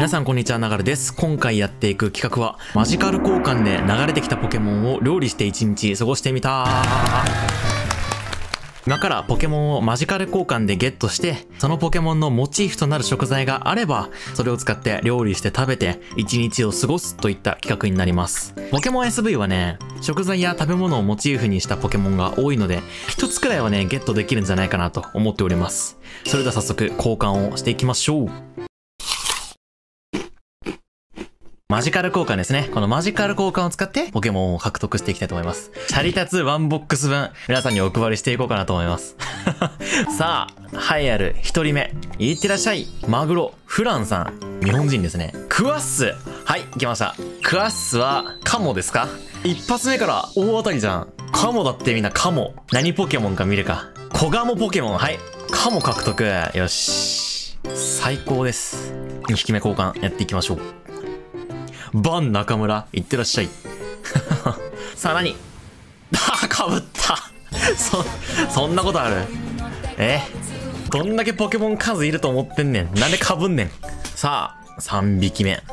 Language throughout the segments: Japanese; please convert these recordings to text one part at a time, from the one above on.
皆さんこんにちは、ながるです。今回やっていく企画は、マジカル交換で流れてきたポケモンを料理して1日過ごしてみた。今からポケモンをマジカル交換でゲットして、そのポケモンのモチーフとなる食材があれば、それを使って料理して食べて1日を過ごすといった企画になります。ポケモン SV はね、食材や食べ物をモチーフにしたポケモンが多いので、一つくらいはね、ゲットできるんじゃないかなと思っております。それでは早速交換をしていきましょう。マジカル交換ですね。このマジカル交換を使ってポケモンを獲得していきたいと思います。シャリタツ1ボックス分、皆さんにお配りしていこうかなと思います。さあ、栄えある1人目。いってらっしゃい。マグロ、フランさん。日本人ですね。クワッス。はい、来ました。クワッスは、カモですか？一発目から大当たりじゃん。カモだってみんなカモ。何ポケモンか見るか。コガモポケモン。はい。カモ獲得。よし。最高です。2匹目交換やっていきましょう。バン中村、いってらっしゃい。さあ何？かぶった。そんなことある？どんだけポケモン数いると思ってんねん。なんでかぶんねん。さあ、3匹目。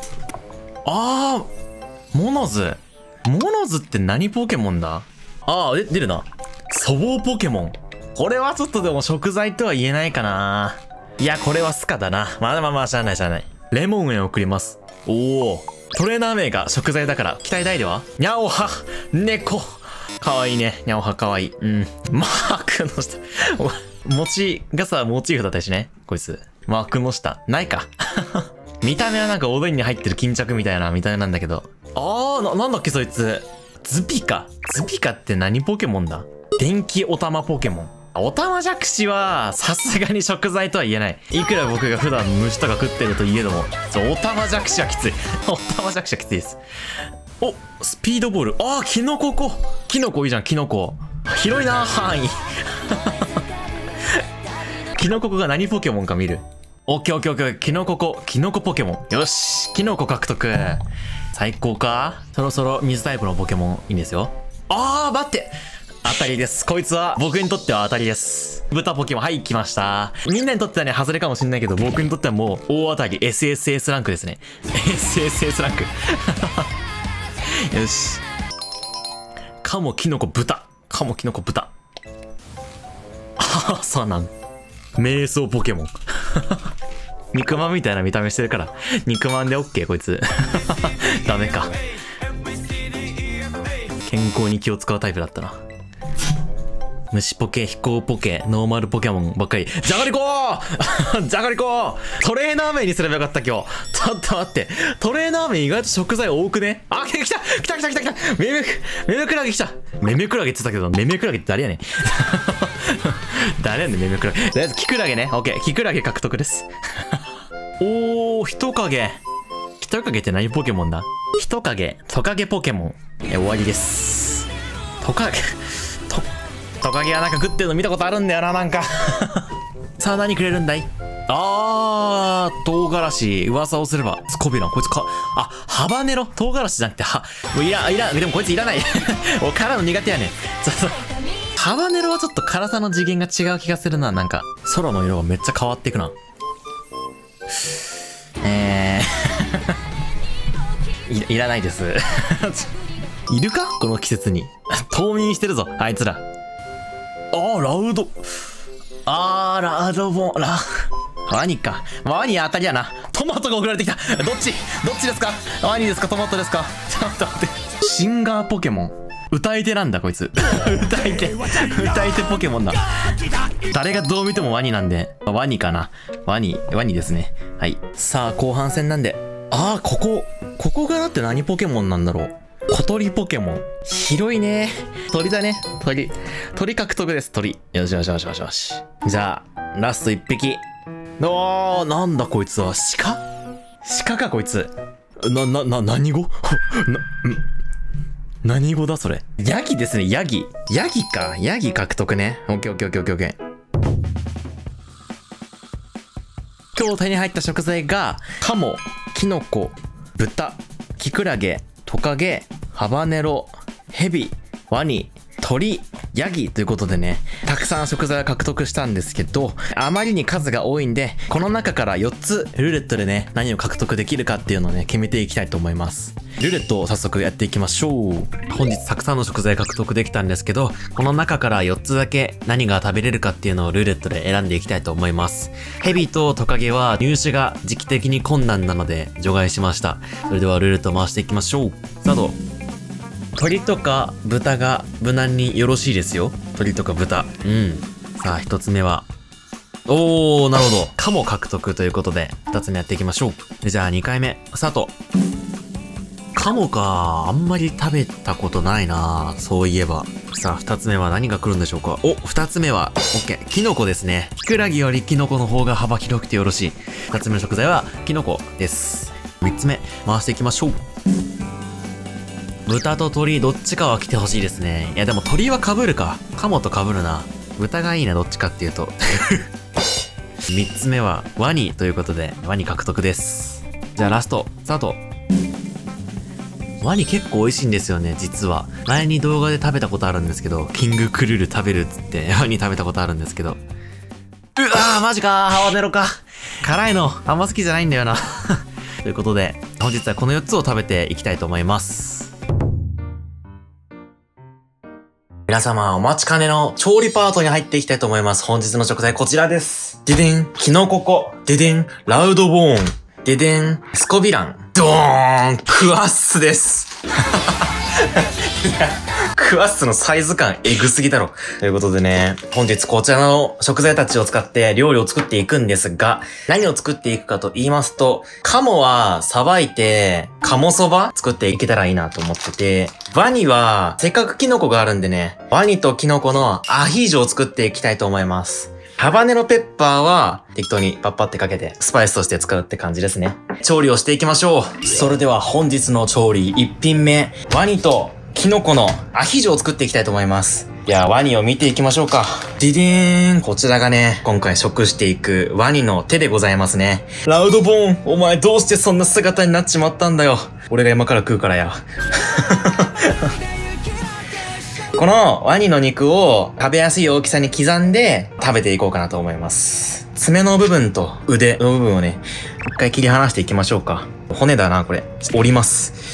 モノズ。モノズって何ポケモンだ？出るな。粗暴ポケモン。これはちょっとでも食材とは言えないかな。いや、これはスカだな。まあ、しゃあない。レモン園送ります。おお。トレーナー名が食材だから、期待大ではニャオハ猫かわいいね。ニャオハかわいい。マークの下。餅がさ、モチーフだったしね。こいつ。マークの下。ないか。見た目はなんかおでんに入ってる巾着みたいな見た目なんだけど。なんだっけそいつ。ズピカ。ズピカって何ポケモンだ？電気オタマポケモン。オタマジャクシは、さすがに食材とは言えない。いくら僕が普段虫とか食ってるといえども。オタマジャクシはきつい。オタマジャクシはきついです。お、スピードボール。キノココ。キノコいいじゃん、キノコ。広いな、範囲。キノココが何ポケモンか見る。オッケー。キノココ。キノコポケモン。よし。キノコ獲得。最高か？そろそろ水タイプのポケモンいいんですよ。待って。当たりです。こいつは僕にとっては当たりです。豚ポケモン、はい、来ました。みんなにとってはね、外れかもしんないけど、僕にとってはもう大当たり。SSS ランクですね。SSS ランク。よし。カモ、キノコ、豚。カモ、キノコ、豚。そうなん。瞑想ポケモン。肉まんみたいな見た目してるから。肉まんで OK、こいつ。ダメか。健康に気を使うタイプだったな。虫ポケ、飛行ポケ、ノーマルポケモンばっかり。じゃがりこーじゃがりこートレーナー名にすればよかった今日。ちょっと待って。トレーナー名意外と食材多くね？来たメメクラゲ来た。メメクラゲって言ったけど、メメクラゲって誰やねん。誰やねん、メメクラゲ。とりあえず、キクラゲね。オッケー。キクラゲ獲得です。人影。人影って何ポケモンだ？人影。トカゲポケモン。終わりです。トカゲはなんか食ってるの見たことあるんだよな、なんか。さあ、何くれるんだい？唐辛子。噂をすれば、スコビラン。こいつハバネロ。唐辛子じゃなくて、もういらん。でもこいついらない。お、辛いの苦手やねん。ハバネロはちょっと辛さの次元が違う気がするな、なんか。空の色がめっちゃ変わっていくな。いらないです。いるか？この季節に。冬眠してるぞ、あいつら。ラウドボン、ワニか。ワニ当たりやな。トマトが送られてきた。どっちですか？ワニですか？トマトですか？ちょっと待って。シンガーポケモン。歌い手なんだ、こいつ。歌い手ポケモンだ。誰がどう見てもワニなんで、ワニかな。ワニですね。はい。さあ、後半戦なんで。ここがだって何ポケモンなんだろう。小鳥ポケモン。広いね。鳥だね。鳥獲得です、鳥。よし。じゃあ、ラスト1匹。なんだこいつは。鹿かこいつ。何語何語だそれ。ヤギですね、ヤギか。ヤギ獲得ね。オッケー。今日手に入った食材が、カモ、キノコ、豚、キクラゲ、トカゲ、ハバネロ、ヘビ、ワニ、鳥、 ヤギということでね、たくさん食材を獲得したんですけど、あまりに数が多いんで、この中から4つルーレットでね、何を獲得できるかっていうのをね、決めていきたいと思います。ルーレットを早速やっていきましょう。本日たくさんの食材獲得できたんですけど、この中から4つだけ何が食べれるかっていうのをルーレットで選んでいきたいと思います。ヘビとトカゲは入手が時期的に困難なので除外しました。それではルーレットを回していきましょう。スタート。鳥とか豚が無難によろしいですよ。鳥とか豚。さあ、一つ目は。おー、なるほど。カモ獲得ということで、二つ目やっていきましょう。じゃあ、二回目、スタート。カモか。あんまり食べたことないな。そういえば。さあ、二つ目は何が来るんでしょうか。お、二つ目は、OK。キノコですね。キクラギよりキノコの方が幅広くてよろしい。二つ目の食材は、キノコです。三つ目、回していきましょう。豚と鳥どっちかは来てほしいですね。いやでも鳥は被るか。カモと被るな。豚がいいな、どっちかっていうと。三つ目はワニということで、ワニ獲得です。じゃあラスト、スタート。ワニ結構美味しいんですよね、実は。前に動画で食べたことあるんですけど、キングクルール食べるっつってワニ食べたことあるんですけど。うわー、マジかー、ハワネロか。辛いの、あんま好きじゃないんだよな。ということで、本日はこの4つを食べていきたいと思います。皆様お待ちかねの調理パートに入っていきたいと思います。本日の食材こちらです。ででん、キノココ。ででん、ラウドボーン。ででん、スコビラン。ドーン、クワッスです。クワッスのサイズ感エグすぎだろ。ということでね、本日こちらの食材たちを使って料理を作っていくんですが、何を作っていくかと言いますと、カモはさばいて、カモそば作っていけたらいいなと思ってて、ワニはせっかくキノコがあるんでね、ワニとキノコのアヒージョを作っていきたいと思います。ハバネロペッパーは適当にパッパってかけてスパイスとして使うって感じですね。調理をしていきましょう。それでは本日の調理1品目、ワニとキノコのアヒージョを作っていきたいと思います。ではワニを見ていきましょうか。ディデーン、こちらがね、今回食していくワニの手でございますね。ラウドボーン、お前どうしてそんな姿になっちまったんだよ。俺が今から食うからや。このワニの肉を食べやすい大きさに刻んで食べていこうかなと思います。爪の部分と腕の部分をね、一回切り離していきましょうか。骨だな、これ。折ります。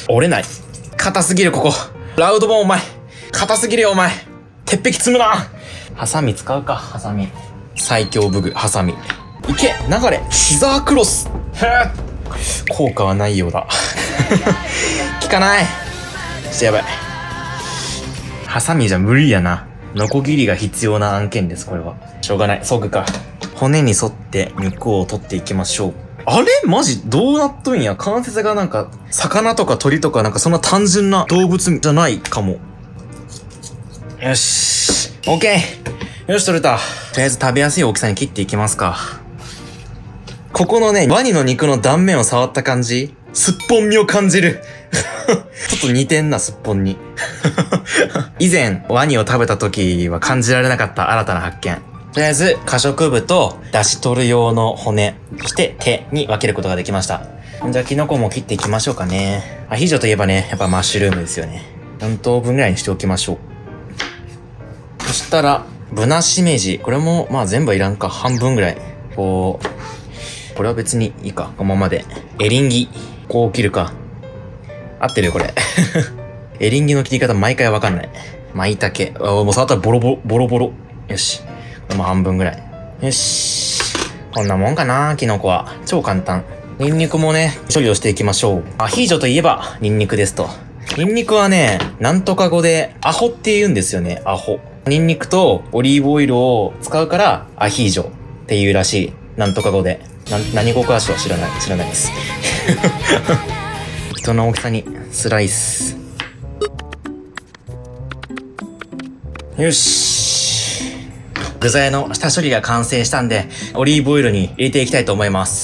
折れない。硬すぎる、ここ。ラウドボーンお前。硬すぎるよ、お前。鉄壁積むな。ハサミ使うか、ハサミ。最強武具、ハサミ。いけ、流れ、シザークロス。効果はないようだ。効かない。ちょっとやばい。ハサミじゃ無理やな。ノコギリが必要な案件です、これは。しょうがない。そぐか。骨に沿って肉を取っていきましょう。あれマジどうなっとんや。関節がなんか、魚とか鳥とかなんかそんな単純な動物じゃないかも。よし。オッケー。よし、取れた。とりあえず食べやすい大きさに切っていきますか。ここのね、ワニの肉の断面を触った感じ、すっぽん味を感じる。ちょっと似てんな、すっぽんに。以前、ワニを食べた時は感じられなかった新たな発見。とりあえず、可食部と出し取る用の骨、そして手に分けることができました。じゃあ、キノコも切っていきましょうかね。アヒージョといえばね、やっぱマッシュルームですよね。4等分ぐらいにしておきましょう。そしたら、ブナシメジ。これも、まあ全部はいらんか。半分ぐらい。こう、これは別にいいか。このままで。エリンギ。こう切るか。合ってるよ、これ。エリンギの切り方毎回わかんない。舞茸。もう触ったらボロボロ。よし。これも半分ぐらい。よし。こんなもんかな、キノコは。超簡単。ニンニクもね、処理をしていきましょう。アヒージョといえば、ニンニクですと。ニンニクはね、なんとか語で、アホって言うんですよね、アホ。ニンニクとオリーブオイルを使うから、アヒージョっていうらしい。なんとか語で。何語かしは知らないです。人の大きさにスライス。よし。具材の下処理が完成したんで、オリーブオイルに入れていきたいと思います。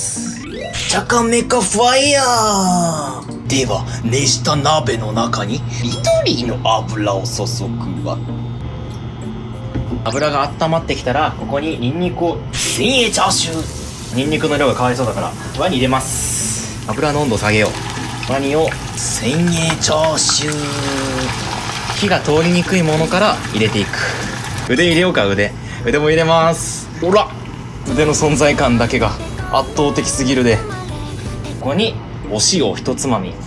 チャカメカファイヤーでは、熱した鍋の中に緑の油を注ぐわ。 油が温まってきたら、ここにニンニクを、 千円チャーシュー。 ニンニクの量が変わりそうだから、ワニ入れます。油の温度を下げよう。ワニを、 千円チャーシュー。 火が通りにくいものから入れていく。腕入れようか、腕も入れます。ほら、腕の存在感だけが圧倒的すぎるで。ここにお塩を一つまみ。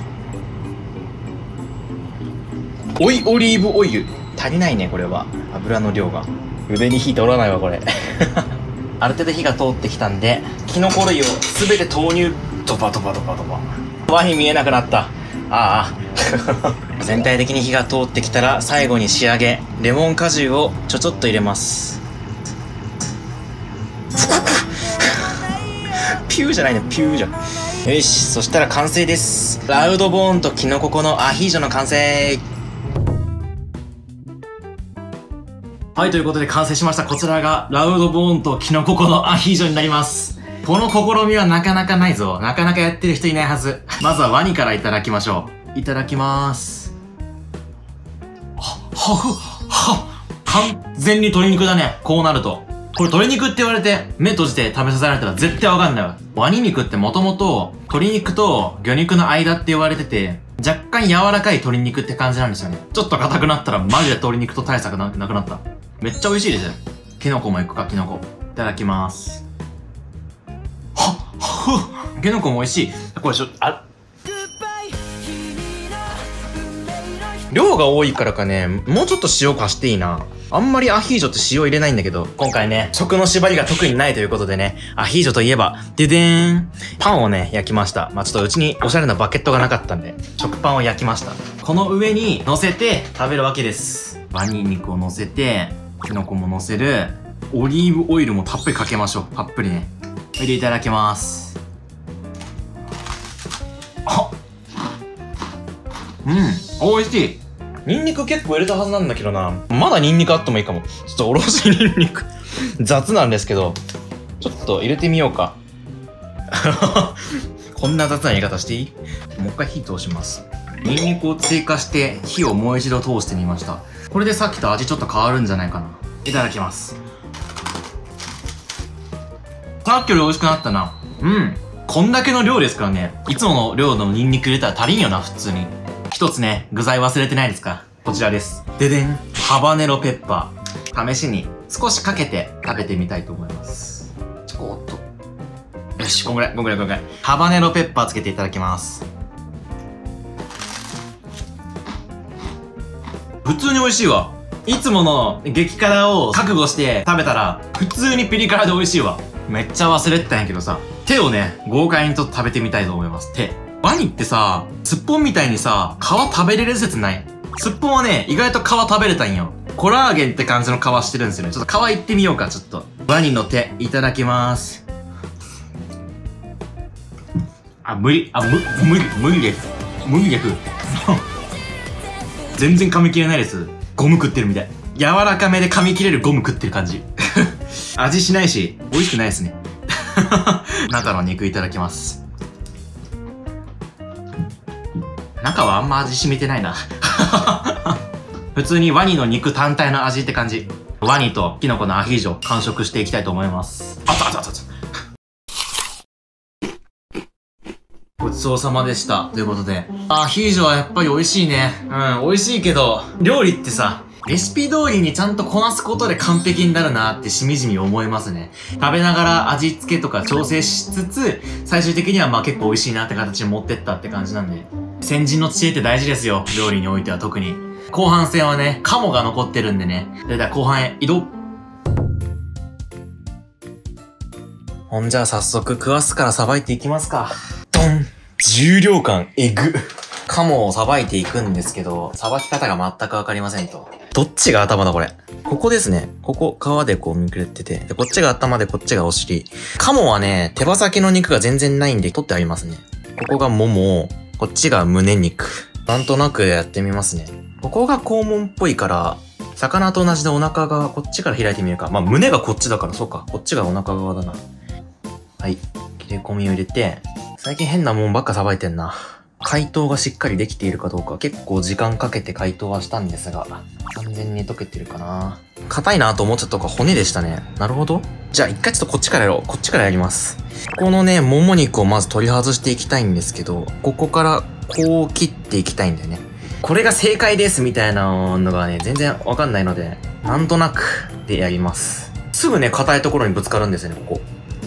オリーブオイル足りないね、これは油の量が。腕に火通らないわこれある程度火が通ってきたんで、キノコ類を全て投入。ドバドバドバドバ。ワニ見えなくなった。ああ全体的に火が通ってきたら、最後に仕上げレモン果汁をちょっと入れますピューじゃないね、ピューじゃん。よし、そしたら完成です。ラウドボーンとキノコ粉のアヒージョの完成。はい、ということで完成しました。こちらがラウドボーンとキノコ粉のアヒージョになります。この試みはなかなかないぞ。なかなかやってる人いないはず。まずはワニからいただきましょう。いただきまーす。完全に鶏肉だね。こうなると。これ鶏肉って言われて目閉じて食べさせられたら絶対わかんないわ。ワニ肉ってもともと鶏肉と魚肉の間って言われてて、若干柔らかい鶏肉って感じなんですよね。ちょっと硬くなったらマジで鶏肉と大差がなくなった。めっちゃ美味しいですよ。キノコもいくか、キノコ。いただきます。キノコも美味しい。これ量が多いからかね、もうちょっと塩足していいな。あんまりアヒージョって塩入れないんだけど、今回ね、食の縛りが特にないということでね、アヒージョといえば、ででーん、パンをね、焼きました。ちょっとうちにおしゃれなバケットがなかったんで、食パンを焼きました。この上に乗せて食べるわけです。ワニ肉を乗せて、キノコも乗せる。オリーブオイルもたっぷりかけましょう。たっぷりね。それでいただきます。美味しい。ニンニク結構入れたはずなんだけどな。まだニンニクあってもいいかも。ちょっとおろしニンニク雑なんですけど、ちょっと入れてみようかこんな雑な言い方していい？もう一回火通します。ニンニクを追加して火をもう一度通してみました。これでさっきと味ちょっと変わるんじゃないかな。いただきます。さっきより美味しくなったな。こんだけの量ですからね。いつもの量のニンニク入れたら足りんよな、普通に。一つね、具材忘れてないですか？こちらです。ででん。ハバネロペッパー。試しに少しかけて食べてみたいと思います。ちょこっと。よし、こんぐらい。ハバネロペッパーつけていただきます。普通に美味しいわ。いつもの激辛を覚悟して食べたら、普通にピリ辛で美味しいわ。めっちゃ忘れてたんやけどさ、手をね、豪快にちょっと食べてみたいと思います。手。ワニってさ、すっぽんみたいにさ、皮食べれる説ない？すっぽんはね、意外と皮食べれたんよ。コラーゲンって感じの皮してるんですよね。ちょっと皮いってみようか、ちょっと。ワニの手、いただきます。無理です。全然噛み切れないです。ゴム食ってるみたい。柔らかめで噛み切れるゴム食ってる感じ。味しないし、美味しくないですね。中の肉いただきます。中はあんま味染みてないな。普通にワニの肉単体の味って感じ。ワニとキノコのアヒージョ完食していきたいと思います。ごちそうさまでした。ということで。アヒージョはやっぱり美味しいね。美味しいけど、料理ってさ、レシピ通りにちゃんとこなすことで完璧になるなってしみじみ思いますね。食べながら味付けとか調整しつつ、最終的には結構美味しいなって形に持ってったって感じなんで。先人の知恵って大事ですよ。料理においては特に。後半戦はね、カモが残ってるんでね。それでは後半へ移動。ほんじゃ早速食わすからさばいていきますか。ドン！重量感えぐ。カモをさばいていくんですけど、さばき方が全くわかりませんと。どっちが頭だこれ。ここですね。ここ、皮でこうめくれてて。で、こっちが頭でこっちがお尻。カモはね、手羽先の肉が全然ないんで取ってありますね。ここがもも、こっちが胸肉。なんとなくやってみますね。ここが肛門っぽいから、魚と同じでお腹がこっちから開いてみるか。胸がこっちだから、そうか。こっちがお腹側だな。はい。切れ込みを入れて、最近変なもんばっかさばいてんな。解凍がしっかりできているかどうか、結構時間かけて解凍はしたんですが、完全に溶けてるかな。硬いなと思っちゃったのが骨でしたね。なるほど。じゃあ一回ちょっとこっちからやろう。こっちからやります。このね、もも肉をまず取り外していきたいんですけど、ここからこう切っていきたいんだよね。 これが正解ですみたいなのがね、全然わかんないので、なんとなくでやります。すぐね、硬いところにぶつかるんですよね、ここ。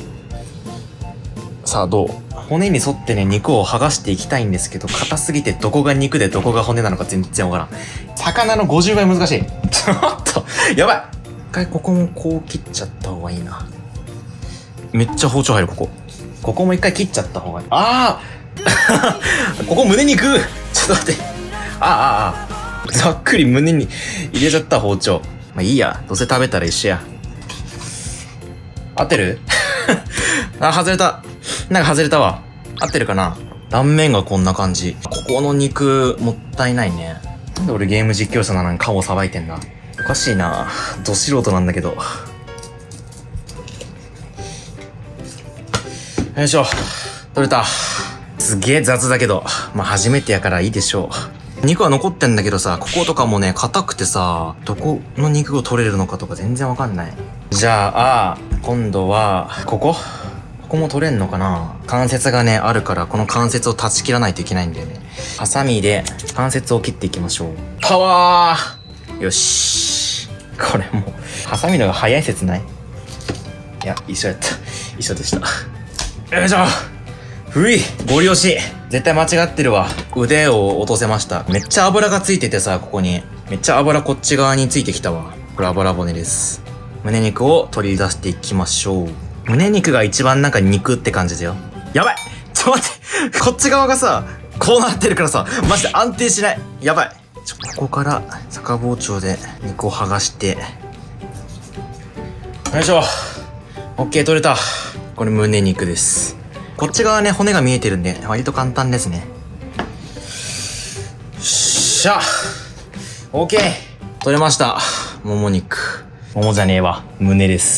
さあ、どう？骨に沿ってね、肉を剥がしていきたいんですけど、硬すぎてどこが肉でどこが骨なのか全然わからん。魚の50倍難しい。ちょっと、やばい！一回ここもこう切っちゃった方がいいな。めっちゃ包丁入る、ここ。ここも一回切っちゃった方がいい。ああここ胸肉！ちょっと待って。ざっくり胸に入れちゃった包丁。まあいいや。どうせ食べたら一緒や。合ってるあ、外れた。なんか外れたわ。合ってるかな？断面がこんな感じ。ここの肉、もったいないね。なんで俺ゲーム実況者なのに顔をさばいてんだ。おかしいな。ど素人なんだけど。よいしょ。取れた。すげえ雑だけど。まあ初めてやからいいでしょう。肉は残ってんだけどさ、こことかもね、硬くてさ、どこの肉を取れるのかとか全然わかんない。じゃあ、今度は、ここも取れんのかな？関節がね、あるから、この関節を断ち切らないといけないんだよね。ハサミで関節を切っていきましょう。パワー！よし。これもう、ハサミのが早い説ない？いや、一緒やった。一緒でした。よいしょ！ふい！ゴリ押し！絶対間違ってるわ。腕を落とせました。めっちゃ油がついててさ、ここに。めっちゃ油こっち側についてきたわ。これ油骨です。胸肉を取り出していきましょう。胸肉が一番なんか肉って感じだよ。やばい！ちょっと待って！こっち側がさ、こうなってるからさ、マジで安定しない。やばい。ここから逆包丁で肉を剥がして。よいしょ。オッケー、取れた。これ胸肉です。こっち側ね、骨が見えてるんで、割と簡単ですね。しゃ！オッケー！取れました。もも肉。ももじゃねえわ。胸です。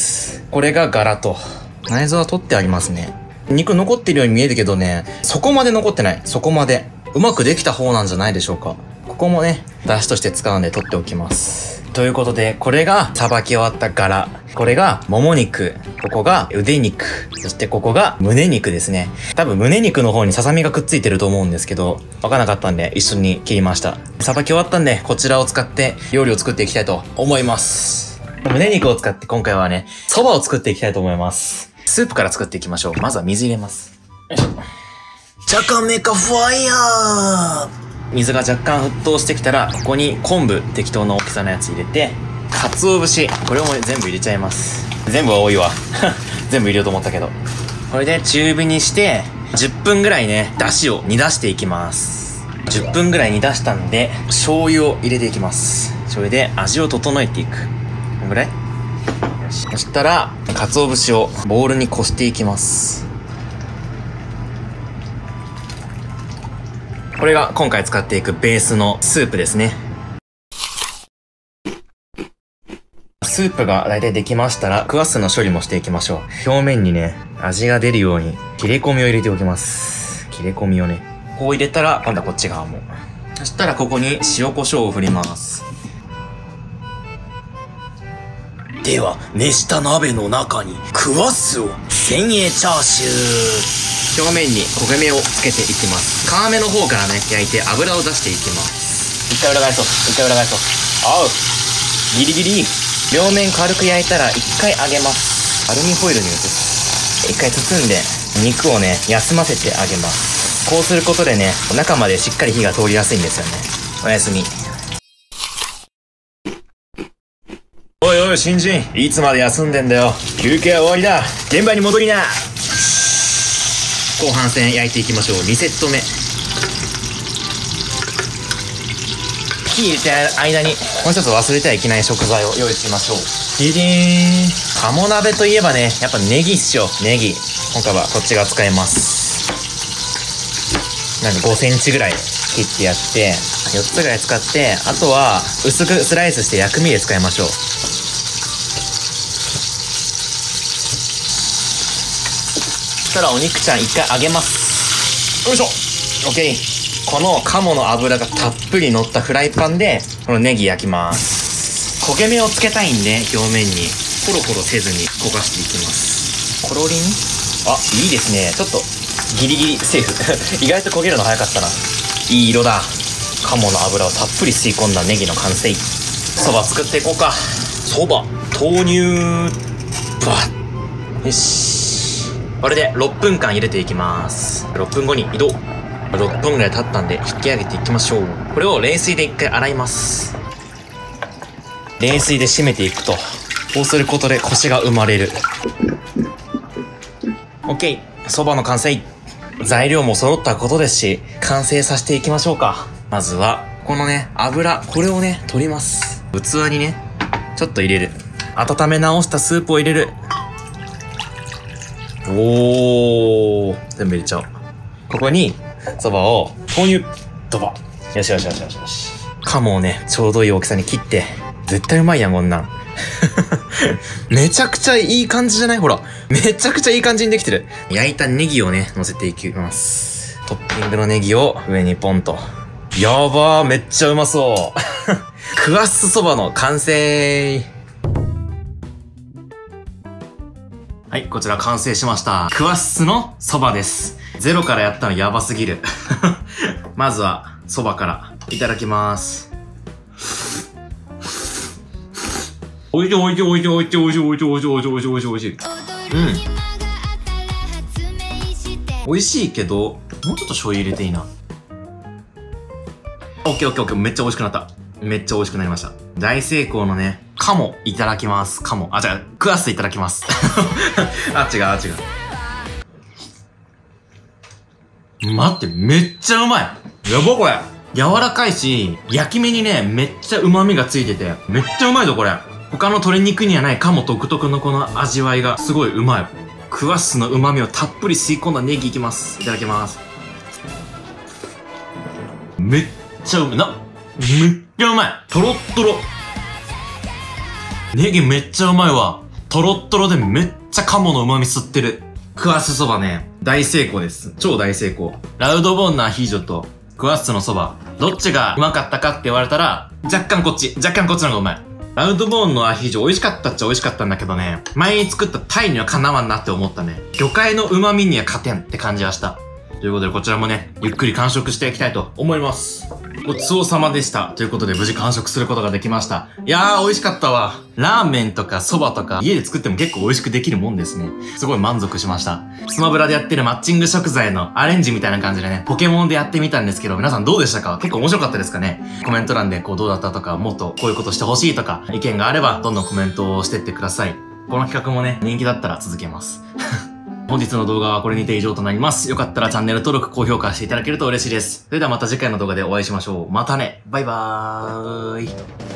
これが柄と。内臓は取ってありますね。肉残ってるように見えるけどね、そこまで残ってない。そこまで。うまくできた方なんじゃないでしょうか。ここもね、出汁として使うんで取っておきます。ということで、これがさばき終わった柄。これがもも肉。ここが腕肉。そしてここが胸肉ですね。多分胸肉の方にささみがくっついてると思うんですけど、わからなかったんで一緒に切りました。さばき終わったんで、こちらを使って料理を作っていきたいと思います。胸肉を使って今回はね、蕎麦を作っていきたいと思います。スープから作っていきましょう。まずは水入れます。よいしょ。 チャカメカファイヤー！ 水が若干沸騰してきたら、ここに昆布、適当な大きさのやつ入れて、鰹節、これも全部入れちゃいます。全部は多いわ。全部入れようと思ったけど。これで中火にして、10分ぐらいね、出汁を煮出していきます。10分ぐらい煮出したんで、醤油を入れていきます。醤油で味を整えていく。このぐらい？よし。そしたら、鰹節をボウルにこしていきます。これが今回使っていくベースのスープですね。スープが大体できましたら、クワッスの処理もしていきましょう。表面にね、味が出るように、切れ込みを入れておきます。切れ込みをね。こう入れたら、今度はこっち側も。そしたらここに塩コショウを振ります。 では、熱した鍋の中に、クワッスを、千円チャーシュー。 表面に焦げ目をつけていきます。皮目の方からね、焼いて油を出していきます。一回裏返そう。一回裏返そう。合う。ギリギリ。両面軽く焼いたら一回揚げます。アルミホイルに移す。一回包んで、肉をね、休ませてあげます。こうすることでね、中までしっかり火が通りやすいんですよね。おやすみ。おいおい、新人。いつまで休んでんだよ。休憩は終わりだ。現場に戻りな。後半戦焼いていきましょう。2セット目。火入れて間にもう一つ忘れてはいけない食材を用意しましょう。ディディーン。鴨鍋といえばね、やっぱネギっしょ。ネギ。今回はこっちが使います。なんか5センチぐらい切ってやって、4つぐらい使って、あとは薄くスライスして薬味で使いましょう。そしたらお肉ちゃん一回揚げます。よいしょ。オッケー。この鴨の油がたっぷり乗ったフライパンでこのネギ焼きます。焦げ目をつけたいんで表面にコロコロせずに焦がしていきます。コロリン。あ、いいですね。ちょっとギリギリセーフ。意外と焦げるの早かったな。いい色だ。 鴨の油をたっぷり吸い込んだネギの完成。そば作っていこうか。そば豆乳バッ。よし、これで6分間入れていきます。6分後に移動。6分ぐらい経ったんで引き上げていきましょう。これを冷水で1回洗います。冷水で締めていくと、こうすることでコシが生まれる。 OK、 そばの完成。材料も揃ったことですし、完成させていきましょうか。まずはこのね油、これをね取ります。器にねちょっと入れる。温め直したスープを入れる。おー、全部入れちゃおう。ここにそばを豆乳ドバ。よしよしよしよしよし。鴨をねちょうどいい大きさに切って。絶対うまいやんこんなん。めちゃくちゃいい感じじゃない？ほら、めちゃくちゃいい感じにできてる。焼いたネギをね乗せていきます。トッピングのネギを上にポンと。やばー、めっちゃうまそう。クワッスそばの完成。はい、こちら完成しました。クワッスのそばです。ゼロからやったのやばすぎる。まずはそばからいただきます。おいしいおいしいおいしいおいしいおいしいおいしいおいしいおいしいおいしいおいしいおいしい。美味しいけどもうちょっと醤油入れていいな。オッケーオッケーオッケー、めっちゃ美味しくなった。めっちゃ美味しくなりました。大成功のね鴨いただきます。鴨、あ、違う、クワッスいただきます。あ、違うあ、違う。待って、めっちゃうまい。やばこれ。柔らかいし、焼き目にねめっちゃ旨味がついててめっちゃうまいぞこれ。他の鶏肉にはない鴨独特のこの味わいがすごいうまい。クワッスの旨味をたっぷり吸い込んだネギいきます。いただきます。めっちゃうまいな。めっちゃうまい。トロットロ。ネギめっちゃうまいわ。トロットロでめっちゃ鴨の旨味吸ってる。クワッスそばね、大成功です。超大成功。ラウドボーンのアヒージョとクワッスのそば、どっちがうまかったかって言われたら、若干こっちの方がうまい。ラウドボーンのアヒージョ美味しかったっちゃ美味しかったんだけどね、前に作ったタイにはかなわんなって思ったね。魚介の旨味には勝てんって感じはした。ということでこちらもね、ゆっくり完食していきたいと思います。ごちそうさまでした。ということで無事完食することができました。いやー美味しかったわ。ラーメンとかそばとか家で作っても結構美味しくできるもんですね。すごい満足しました。スマブラでやってるマッチング食材のアレンジみたいな感じでね、ポケモンでやってみたんですけど、皆さんどうでしたか？結構面白かったですかね？コメント欄でどうだったとか、もっとこういうことしてほしいとか、意見があればどんどんコメントをしてってください。この企画もね、人気だったら続けます。本日の動画はこれにて以上となります。よかったらチャンネル登録、高評価していただけると嬉しいです。それではまた次回の動画でお会いしましょう。またね。バイバーイ。